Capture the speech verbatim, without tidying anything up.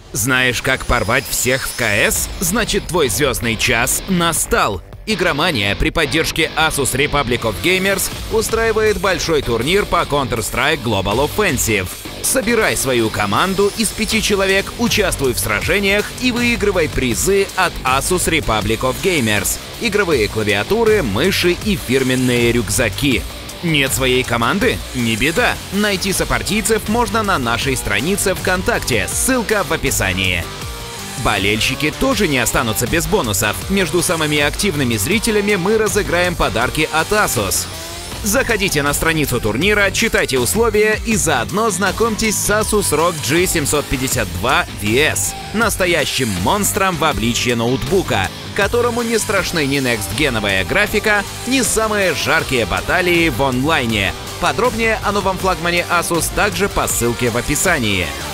Знаешь, как порвать всех в КС? Значит, твой звездный час настал! Игромания при поддержке Asus Republic of Gamers устраивает большой турнир по Counter-Strike Global Offensive. Собирай свою команду из пяти человек, участвуй в сражениях и выигрывай призы от Asus Republic of Gamers. Игровые клавиатуры, мыши и фирменные рюкзаки. Нет своей команды? Не беда. Найти сопартийцев можно на нашей странице ВКонтакте, ссылка в описании. Болельщики тоже не останутся без бонусов. Между самыми активными зрителями мы разыграем подарки от Asus. Заходите на страницу турнира, читайте условия и заодно знакомьтесь с Asus рог джи семьсот пятьдесят два ви эс, настоящим монстром в обличье ноутбука, которому не страшны ни некстгеновая графика, ни самые жаркие баталии в онлайне. Подробнее о новом флагмане Asus также по ссылке в описании.